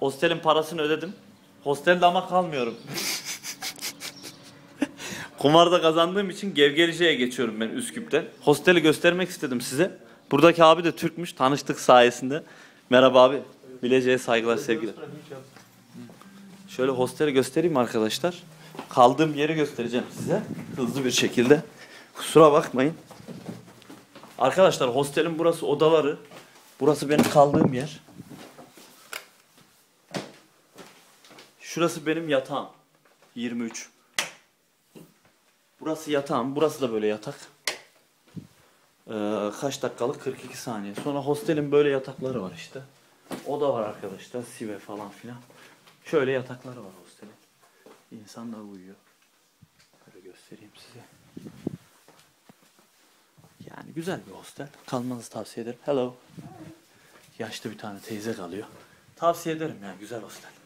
Hostelin parasını ödedim. Hostelde ama kalmıyorum. Kumarda kazandığım için Gevgelice'ye geçiyorum ben Üsküp'ten. Hosteli göstermek istedim size. Buradaki abi de Türkmüş. Tanıştık sayesinde. Merhaba abi. Bilecik'e saygılar, sevgiler. Şöyle hosteli göstereyim arkadaşlar. Kaldığım yeri göstereceğim size. Hızlı bir şekilde. Kusura bakmayın. Arkadaşlar hostelin burası odaları. Burası benim kaldığım yer. Şurası benim yatağım. 23. Burası yatağım. Burası da böyle yatak. Kaç dakikalık? 42 saniye. Sonra hostelin böyle yatakları var işte. Oda var arkadaşlar. Sive falan filan. Şöyle yatakları var hostelin. İnsanlar uyuyor. Böyle göstereyim size. Yani güzel bir hostel. Kalmanızı tavsiye ederim. Hello. Yaşlı bir tane teyze kalıyor. Tavsiye ederim yani, güzel hostel.